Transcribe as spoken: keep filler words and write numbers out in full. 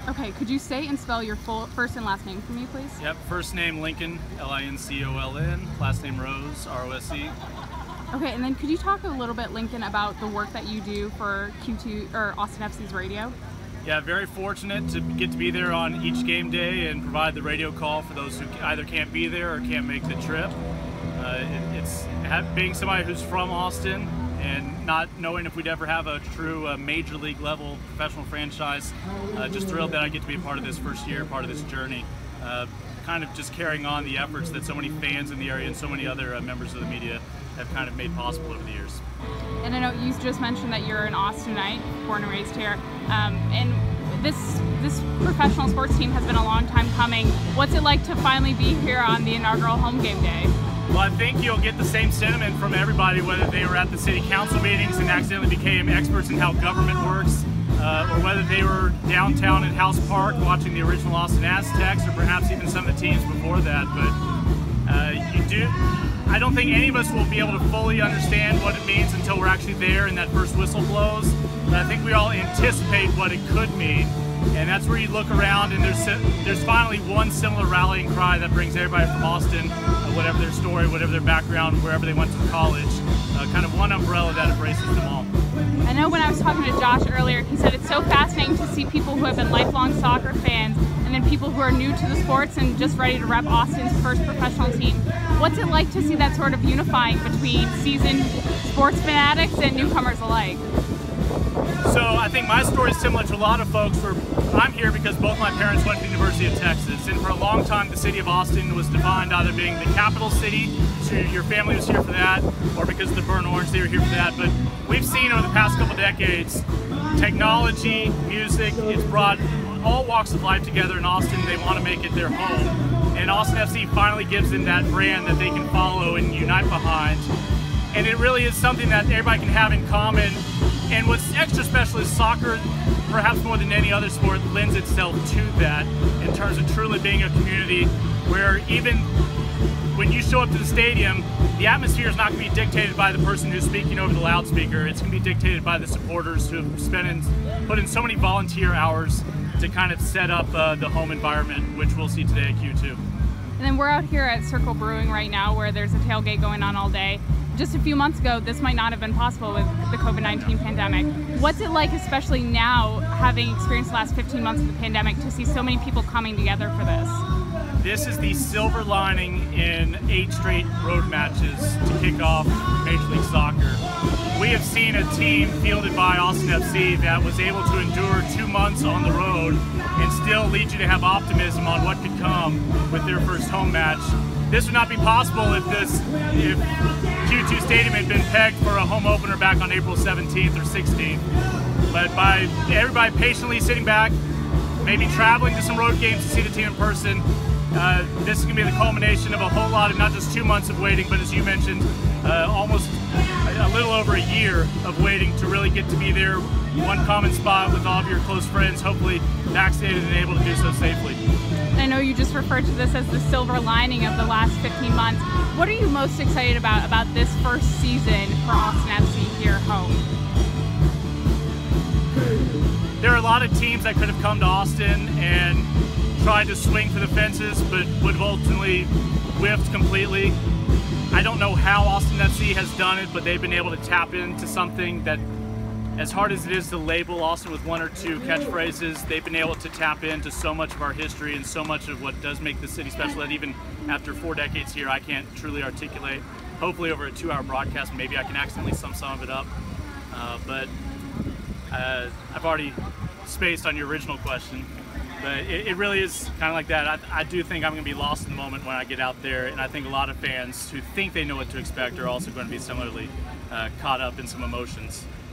Okay, could you say and spell your full first and last name for me, please? Yep, first name Lincoln, L I N C O L N, last name Rose, R O S E. Okay, and then could you talk a little bit, Lincoln, about the work that you do for Q two or Austin F C's radio? Yeah, very fortunate to get to be there on each game day and provide the radio call for those who either can't be there or can't make the trip. Uh, it, it's being somebody who's from Austin and not knowing if we'd ever have a true uh, major league level professional franchise. Uh, just thrilled that I get to be a part of this first year, part of this journey. Uh, kind of just carrying on the efforts that so many fans in the area and so many other uh, members of the media have kind of made possible over the years. And I know you just mentioned that you're an Austinite, born and raised here, um, and this this professional sports team has been a long time coming. What's it like to finally be here on the inaugural home game day? Well, I think you'll get the same sentiment from everybody, whether they were at the city council meetings and accidentally became experts in how government works, uh, or whether they were downtown at House Park watching the original Austin Aztecs, or perhaps even some of the teams before that. But uh, you do. I don't think any of us will be able to fully understand what it means until we're actually there and that first whistle blows. But I think we all anticipate what it could mean, and that's where you look around and there's there's finally one similar rallying cry that brings everybody from Austin, uh, whatever their story, whatever their background, wherever they went to college, uh, kind of one umbrella that embraces them all. I know when I was talking to Josh earlier, he said it's so fascinating to see people who have been lifelong soccer fans and then people who are new to the sports and just ready to rep Austin's first professional team. What's it like to see that sort of unifying between seasoned sports fanatics and newcomers alike? So I think my story is similar to a lot of folks. Where I'm here because both my parents went to the University of Texas, and for a long time the city of Austin was defined either being the capital city, so your family was here for that, or because of the burnt orange they were here for that. But we've seen over the past couple decades, technology, music, it's brought all walks of life together in Austin. They want to make it their home, and Austin F C finally gives them that brand that they can follow and unite behind. And it really is something that everybody can have in common. And what's extra special is soccer, perhaps more than any other sport, lends itself to that in terms of truly being a community where even when you show up to the stadium, the atmosphere is not going to be dictated by the person who's speaking over the loudspeaker. It's going to be dictated by the supporters who have spent in, put in so many volunteer hours to kind of set up uh, the home environment, which we'll see today at Q two. And then we're out here at Circle Brewing right now where there's a tailgate going on all day. Just a few months ago, this might not have been possible with the COVID nineteen pandemic. What's it like, especially now, having experienced the last fifteen months of the pandemic, to see so many people coming together for this? This is the silver lining in eight straight road matches to kick off Major League Soccer. We have seen a team fielded by Austin F C that was able to endure two months on the road and still lead you to have optimism on what could come with their first home match. This would not be possible if this, if Q two Stadium had been pegged for a home opener back on April seventeenth or sixteenth. But by everybody patiently sitting back, maybe traveling to some road games to see the team in person, uh, this is going to be the culmination of a whole lot of not just two months of waiting, but as you mentioned, uh, almost a little over a year of waiting to really get to be there, one common spot with all of your close friends, hopefully vaccinated and able to do so safely. I know you just referred to this as the silver lining of the last fifteen months. What are you most excited about about this first season for Austin F C here home? There are a lot of teams that could have come to Austin and tried to swing for the fences, but would have ultimately whiffed completely. I don't know how Austin F C has done it, but they've been able to tap into something that, as hard as it is to label Austin with one or two catchphrases, they've been able to tap into so much of our history and so much of what does make the city special that even after four decades here, I can't truly articulate. Hopefully over a two hour broadcast, maybe I can accidentally sum some of it up. Uh, but uh, I've already spaced on your original question. But it, it really is kind of like that. I, I do think I'm going to be lost in the moment when I get out there, and I think a lot of fans who think they know what to expect are also going to be similarly uh, caught up in some emotions.